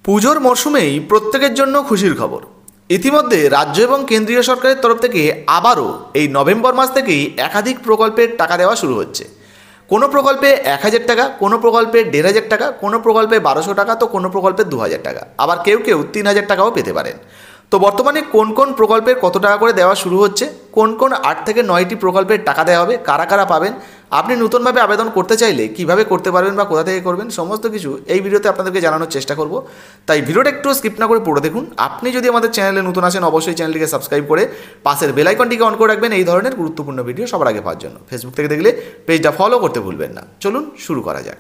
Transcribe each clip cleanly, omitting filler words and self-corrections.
পুজোর মরশুমেই প্রত্যেকের জন্য খুশির খবর। ইতিমধ্যে রাজ্য এবং কেন্দ্রীয় সরকারের তরফ থেকে আবারও এই নভেম্বর মাস থেকেই একাধিক প্রকল্পের টাকা দেওয়া শুরু হচ্ছে। কোনো প্রকল্পে 1000 টাকা, কোনো প্রকল্পে 1500 টাকা, কোনো প্রকল্পে 1200 টাকা, তো কোনো প্রকল্পে 2000 টাকা, আবার কেউ কেউ 3000 টাকাও পেতে পারেন। তো বর্তমানে কোন কোন প্রকল্পের কত টাকা করে দেওয়া শুরু হচ্ছে, কোন কোন 8 থেকে 9টি প্রকল্পের টাকা দেওয়া হবে, কারা কারা পাবেন, আপনি নতুনভাবে আবেদন করতে চাইলে কিভাবে করতে পারবেন বা কোথা থেকে করবেন, সমস্ত কিছু এই ভিডিওতে আপনাদেরকে জানানোর চেষ্টা করব। তাই ভিডিওটা একটু স্কিপ না করে পুরো দেখুন। আপনি যদি আমাদের চ্যানেলে নতুন আসেন অবশ্যই চ্যানেলটিকে সাবস্ক্রাইব করে পাশের বেল আইকনটিকে অন করে রাখবেন এই ধরনের গুরুত্বপূর্ণ ভিডিও সবার আগে পাওয়ার জন্য। ফেসবুক থেকে দেখলে পেজটা ফলো করতে ভুলবেন না। চলুন শুরু করা যাক।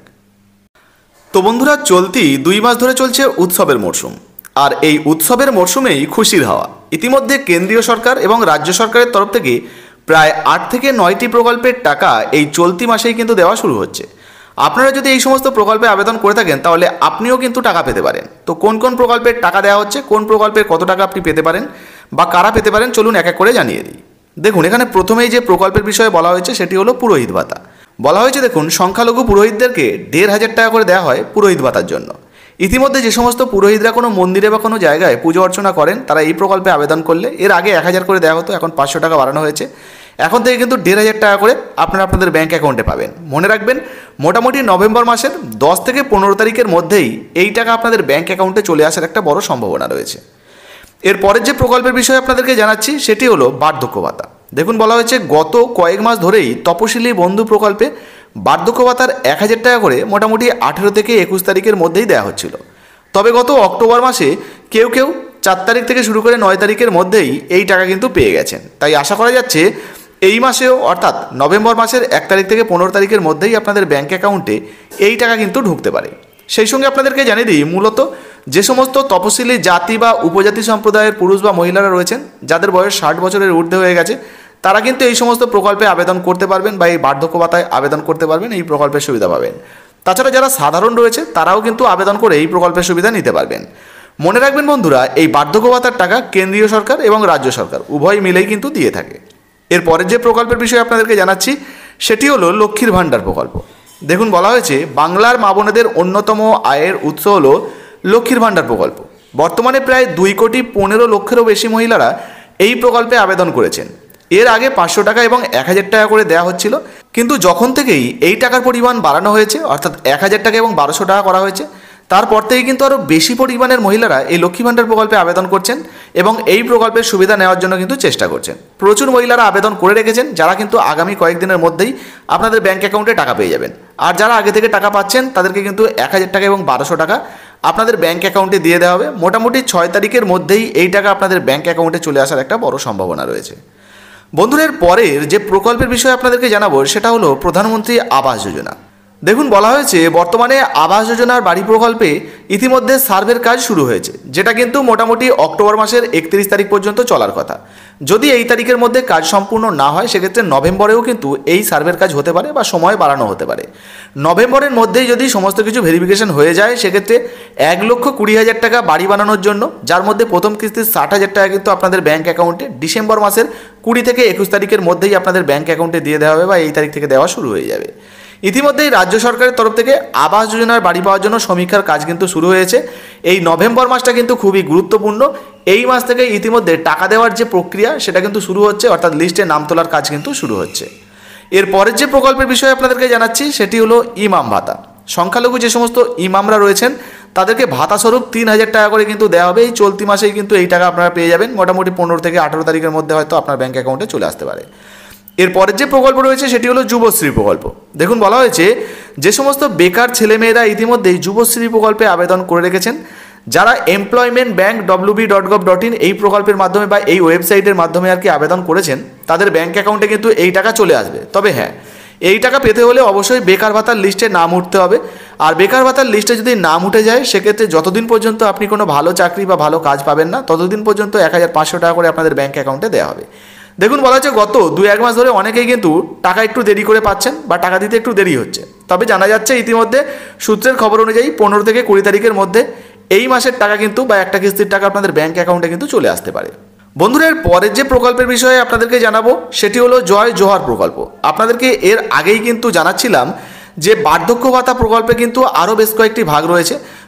তো বন্ধুরা, চলতি 2 মাস ধরে চলছে উৎসবের মরশুম, আর এই উৎসবের মরশুমেই খুশির হাওয়া। ইতিমধ্যে কেন্দ্রীয় সরকার এবং রাজ্য সরকারের তরফ থেকে প্রায় 8 থেকে 9টি প্রকল্পের টাকা এই চলতি মাসেই কিন্তু দেওয়া শুরু হচ্ছে। আপনারা যদি এই সমস্ত প্রকল্পে আবেদন করে থাকেন তাহলে আপনিও কিন্তু টাকা পেতে পারেন। তো কোন কোন প্রকল্পের টাকা দেওয়া হচ্ছে, কোন প্রকল্পের কত টাকা আপনি পেতে পারেন বা কারা পেতে পারেন, চলুন এক এক করে জানিয়ে দিই। দেখুন, এখানে প্রথমেই যে প্রকল্পের বিষয়ে বলা হয়েছে সেটি হলো পুরোহিত ভাতা। বলা হয়েছে দেখুন, সংখ্যালঘু পুরোহিতদেরকে 1500 টাকা করে দেওয়া হয় পুরোহিত ভাতার জন্য। ইতিমধ্যে যে সমস্ত পুরোহিতরা কোনো মন্দিরে বা কোনো জায়গায় পুজো অর্চনা করেন তারা এই প্রকল্পে আবেদন করলে, এর আগে 1000 করে দেওয়া হতো, এখন 500 টাকা বাড়ানো হয়েছে। এখন থেকে কিন্তু 1500 টাকা করে আপনারা আপনাদের ব্যাঙ্ক অ্যাকাউন্টে পাবেন। মনে রাখবেন, মোটামুটি নভেম্বর মাসের 10 থেকে 15 তারিখের মধ্যেই এই টাকা আপনাদের ব্যাঙ্ক অ্যাকাউন্টে চলে আসার একটা বড় সম্ভাবনা রয়েছে। এরপরের যে প্রকল্পের বিষয়ে আপনাদেরকে জানাচ্ছি সেটি হলো বার্ধক্য ভাতা। দেখুন, বলা হয়েছে গত কয়েক মাস ধরেই তপশিলি বন্ধু প্রকল্পে বার্ধক্য ভাতার 1000 টাকা করে মোটামুটি 18 থেকে 21 তারিখের মধ্যেই দেওয়া হচ্ছিল। তবে গত অক্টোবর মাসে কেউ কেউ 4 তারিখ থেকে শুরু করে 9 তারিখের মধ্যেই এই টাকা কিন্তু পেয়ে গেছেন। তাই আশা করা যাচ্ছে এই মাসেও, অর্থাৎ নভেম্বর মাসের 1 তারিখ থেকে 15 তারিখের মধ্যেই আপনাদের ব্যাঙ্ক অ্যাকাউন্টে এই টাকা কিন্তু ঢুকতে পারে। সেই সঙ্গে আপনাদেরকে জানিয়ে দিই, মূলত যে সমস্ত তপশিলি জাতি বা উপজাতি সম্প্রদায়ের পুরুষ বা মহিলারা রয়েছেন যাদের বয়স 60 বছরের ঊর্ধ্বে হয়ে গেছে, তারা কিন্তু এই সমস্ত প্রকল্পে আবেদন করতে পারবেন বা এই বার্ধক্য ভাতায় আবেদন করতে পারবেন, এই প্রকল্পের সুবিধা পাবেন। তাছাড়া যারা সাধারণ রয়েছে তারাও কিন্তু আবেদন করে এই প্রকল্পের সুবিধা নিতে পারবেন। মনে রাখবেন বন্ধুরা, এই বার্ধক্য ভাতার টাকা কেন্দ্রীয় সরকার এবং রাজ্য সরকার উভয় মিলেই কিন্তু দিয়ে থাকে। এরপরের যে প্রকল্পের বিষয়ে আপনাদেরকে জানাচ্ছি সেটি হলো লক্ষ্মীর ভাণ্ডার প্রকল্প। দেখুন, বলা হয়েছে বাংলার মা বোনেদের অন্যতম আয়ের উৎস হলো লক্ষ্মীর ভাণ্ডার প্রকল্প। বর্তমানে প্রায় 2,15,00,000-এরও বেশি মহিলারা এই প্রকল্পে আবেদন করেছেন। এর আগে 500 টাকা এবং 1000 টাকা করে দেওয়া হচ্ছিল, কিন্তু যখন থেকেই এই টাকার পরিমাণ বাড়ানো হয়েছে, অর্থাৎ 1000 টাকা এবং 1200 টাকা করা হয়েছে, তারপর থেকে কিন্তু আরও বেশি পরিমাণের মহিলারা এই লক্ষ্মী ভাণ্ডার প্রকল্পে আবেদন করছেন এবং এই প্রকল্পের সুবিধা নেওয়ার জন্য কিন্তু চেষ্টা করছেন। প্রচুর মহিলারা আবেদন করে রেখেছেন, যারা কিন্তু আগামী কয়েকদিনের মধ্যেই আপনাদের ব্যাঙ্ক অ্যাকাউন্টে টাকা পেয়ে যাবেন। আর যারা আগে থেকে টাকা পাচ্ছেন তাদেরকে কিন্তু 1000 টাকা এবং 1200 টাকা আপনাদের ব্যাঙ্ক অ্যাকাউন্টে দিয়ে দেওয়া হবে। মোটামুটি 6 তারিখের মধ্যেই এই টাকা আপনাদের ব্যাঙ্ক অ্যাকাউন্টে চলে আসার একটা বড় সম্ভাবনা রয়েছে। বন্ধুদের, পরের যে প্রকল্পের বিষয়ে আপনাদেরকে জানাবো সেটা হলো প্রধানমন্ত্রী আবাস যোজনা। দেখুন, বলা হয়েছে বর্তমানে আবাস যোজনার বাড়ি প্রকল্পে ইতিমধ্যে সার্ভের কাজ শুরু হয়েছে, যেটা কিন্তু মোটামুটি অক্টোবর মাসের 31 তারিখ পর্যন্ত চলার কথা। যদি এই তারিখের মধ্যে কাজ সম্পূর্ণ না হয় সেক্ষেত্রে নভেম্বরেও কিন্তু এই সার্ভের কাজ হতে পারে বা সময় বাড়ানো হতে পারে। নভেম্বরের মধ্যেই যদি সমস্ত কিছু ভেরিফিকেশন হয়ে যায় সেক্ষেত্রে 1,20,000 টাকা বাড়ি বানানোর জন্য, যার মধ্যে প্রথম কিস্তির 60,000 টাকা কিন্তু আপনাদের ব্যাঙ্ক অ্যাকাউন্টে ডিসেম্বর মাসের 20 থেকে 21 তারিখের মধ্যেই আপনাদের ব্যাঙ্ক অ্যাকাউন্টে দিয়ে দেওয়া হবে বা এই তারিখ থেকে দেওয়া শুরু হয়ে যাবে। ইতিমধ্যেই রাজ্য সরকারের তরফ থেকে আবাস যোজনার বাড়ি পাওয়ার জন্য সমীক্ষার কাজ কিন্তু শুরু হয়েছে। এই নভেম্বর মাসটা কিন্তু খুবই গুরুত্বপূর্ণ। এই মাস থেকে ইতিমধ্যে টাকা দেওয়ার যে প্রক্রিয়া সেটা কিন্তু শুরু হচ্ছে, অর্থাৎ লিস্টে নাম তোলার কাজ কিন্তু শুরু হচ্ছে। এরপরের যে প্রকল্পের বিষয়ে আপনাদেরকে জানাচ্ছি সেটি হলো ইমাম ভাতা। সংখ্যালঘু যে সমস্ত ইমামরা রয়েছেন তাদেরকে ভাতা স্বরূপ 3000 টাকা করে কিন্তু দেওয়া হবে। এই চলতি মাসেই কিন্তু এই টাকা আপনারা পেয়ে যাবেন। মোটামুটি 15 থেকে 18 তারিখের মধ্যে হয়তো আপনার ব্যাঙ্ক অ্যাকাউন্টে চলে আসতে পারে। এরপরের যে প্রকল্প রয়েছে সেটি হলো যুবশ্রী প্রকল্প। দেখুন, বলা হয়েছে যে সমস্ত বেকার ছেলেমেয়েরা ইতিমধ্যেই যুবশ্রী প্রকল্পে আবেদন করে রেখেছেন, যারা এমপ্লয়মেন্ট ব্যাঙ্ক wb.gov.in এই প্রকল্পের মাধ্যমে বা এই ওয়েবসাইটের মাধ্যমে আর কি আবেদন করেছেন, তাদের ব্যাঙ্ক অ্যাকাউন্টে কিন্তু এই টাকা চলে আসবে। তবে হ্যাঁ, এই টাকা পেতে হলে অবশ্যই বেকার ভাতার লিস্টে নাম উঠতে হবে। আর বেকার ভাতার লিস্টে যদি নাম উঠে যায় সেক্ষেত্রে যতদিন পর্যন্ত আপনি কোনো ভালো চাকরি বা ভালো কাজ পাবেন না ততদিন পর্যন্ত 1500 টাকা করে আপনাদের ব্যাঙ্ক অ্যাকাউন্টে দেওয়া হবে। দেখুন, বলা হচ্ছে গত 2-1 মাস ধরে অনেকেই কিন্তু টাকা একটু দেরি করে পাচ্ছেন বা টাকা দিতে একটু দেরি হচ্ছে। তবে জানা যাচ্ছে ইতিমধ্যে সূত্রের খবর অনুযায়ী 15 থেকে 20 তারিখের মধ্যে এই মাসের টাকা কিন্তু বা একটা কিস্তির টাকা আপনাদের ব্যাঙ্ক অ্যাকাউন্টে কিন্তু চলে আসতে পারে। বন্ধুরা, এর পরের যে প্রকল্পের বিষয়ে আপনাদেরকে জানাবো সেটি হলো জয় জোহার প্রকল্প। আপনাদেরকে এর আগেই কিন্তু জানাচ্ছিলাম যে বার্ধক্য ভাতা প্রকল্পে কিন্তু আরও বেশ কয়েকটি ভাগ রয়েছে।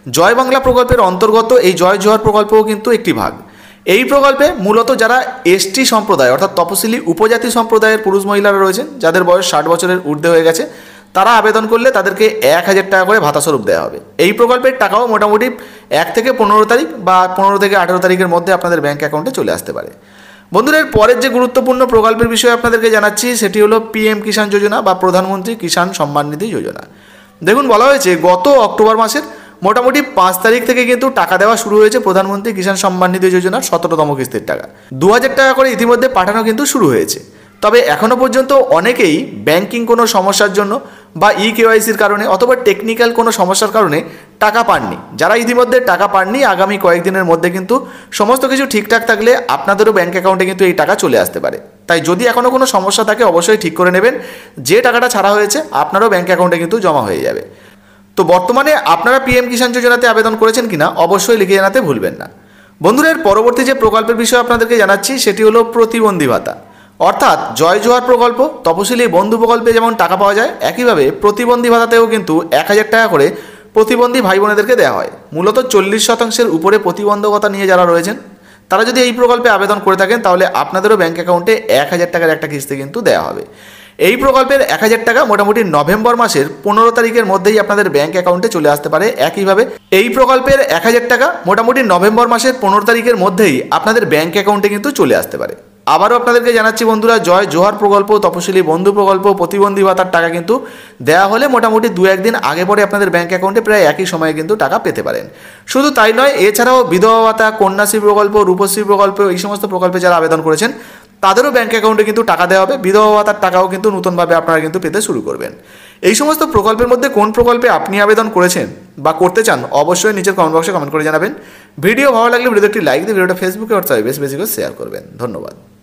জয় বাংলা প্রকল্পের অন্তর্গত এই জয় জোহার প্রকল্পও কিন্তু একটি ভাগ। এই প্রকল্পে মূলত যারা এসটি সম্প্রদায় অর্থাৎ তপশিলি উপজাতি সম্প্রদায়ের পুরুষ মহিলারা রয়েছেন, যাদের বয়স 60 বছরের ঊর্ধ্বে হয়ে গেছে, তারা আবেদন করলে তাদেরকে 1000 টাকা করে ভাতা স্বরূপ দেওয়া হবে। এই প্রকল্পের টাকাও মোটামুটি 1 থেকে 15 তারিখ বা 15 থেকে 18 তারিখের মধ্যে আপনাদের ব্যাঙ্ক অ্যাকাউন্টে চলে আসতে পারে। বন্ধুরা, এর পরের যে গুরুত্বপূর্ণ প্রকল্পের বিষয়ে আপনাদেরকে জানাচ্ছি সেটি হলো পিএম কিষাণ যোজনা বা প্রধানমন্ত্রী কিষাণ সম্মান নিধি যোজনা। দেখুন, বলা হয়েছে গত অক্টোবর মাসের মোটামুটি 5 তারিখ থেকে কিন্তু টাকা দেওয়া শুরু হয়েছে প্রধানমন্ত্রী কিষাণ সম্মান নিধি যোজনার 17তম কিস্তির টাকা। 2000 টাকা করে ইতিমধ্যে পাঠানো কিন্তু শুরু হয়েছে। তবে এখনও পর্যন্ত অনেকেই ব্যাংকিং কোনো সমস্যার জন্য বা কেওয়াইসির কারণে অথবা টেকনিক্যাল কোনো সমস্যার কারণে টাকা পাননি। যারা ইতিমধ্যে টাকা পাননি, আগামী কয়েকদিনের মধ্যে কিন্তু সমস্ত কিছু ঠিকঠাক থাকলে আপনাদেরও ব্যাঙ্ক অ্যাকাউন্টে কিন্তু এই টাকা চলে আসতে পারে। তাই যদি এখনও কোনো সমস্যা থাকে অবশ্যই ঠিক করে নেবেন। যে টাকাটা ছাড়া হয়েছে আপনারও ব্যাঙ্ক অ্যাকাউন্টে কিন্তু জমা হয়ে যাবে। তো বর্তমানে আপনারা পিএম কিষাণ যোজনাতে আবেদন করেছেন কিনা অবশ্যই লিখে জানাতে ভুলবেন না। বন্ধুরা, এর পরবর্তী যে প্রকল্পের বিষয়ে আপনাদেরকে জানাচ্ছি সেটি হলো প্রতিবন্ধী ভাতা, অর্থাৎ জয় জোহার প্রকল্প, তপশিলি বন্ধু প্রকল্পে যেমন টাকা পাওয়া যায়, একইভাবে প্রতিবন্ধী ভাতাতেও কিন্তু 1000 টাকা করে প্রতিবন্ধী ভাই বোনেদেরকে দেওয়া হয়। মূলত 40% উপরে প্রতিবন্ধকতা নিয়ে যারা রয়েছেন তারা যদি এই প্রকল্পে আবেদন করে থাকেন তাহলে আপনাদেরও ব্যাঙ্ক অ্যাকাউন্টে 1000 টাকার একটা কিস্তি কিন্তু দেওয়া হবে। এই প্রকল্পের 1000 টাকা মোটামুটি নভেম্বর মাসের 15 তারিখের মধ্যেই আপনাদের ব্যাঙ্ক অ্যাকাউন্টে চলে আসতে পারে। একইভাবে এই প্রকল্পের 1000 টাকা মোটামুটি নভেম্বর মাসের 15 তারিখের মধ্যেই আপনাদের ব্যাঙ্ক অ্যাকাউন্টে কিন্তু চলে আসতে পারে। আবারও আপনাদেরকে জানাচ্ছি বন্ধুরা, জয় জোহার প্রকল্প, তপশিলি বন্ধু প্রকল্প, প্রতিবন্ধী ভাতার টাকা কিন্তু দেওয়া হলে মোটামুটি 2-1 দিন আগে পরে আপনাদের ব্যাঙ্ক অ্যাকাউন্টে প্রায় একই সময়ে কিন্তু টাকা পেতে পারেন। শুধু তাই নয়, এছাড়াও বিধবা ভাতা, কন্যাশ্রী প্রকল্প, রূপশ্রী প্রকল্প, এই সমস্ত প্রকল্পে যারা আবেদন করেছেন তাদেরও ব্যাঙ্ক অ্যাকাউন্টে কিন্তু টাকা দেওয়া হবে। বিধবা ভাতার টাকাও কিন্তু নতুনভাবে আপনারা কিন্তু পেতে শুরু করবেন। এই সমস্ত প্রকল্পের মধ্যে কোন প্রকল্পে আপনি আবেদন করেছেন বা করতে চান অবশ্যই নিচের কমেন্ট বক্সে কমেন্ট করে জানাবেন। ভিডিও ভালো লাগলে ভিডিওতে একটি লাইক দিয়ে ভিডিওটা ফেসবুকে হোয়াটসঅ্যাপে বেশি বেশি করে শেয়ার করবেন। ধন্যবাদ।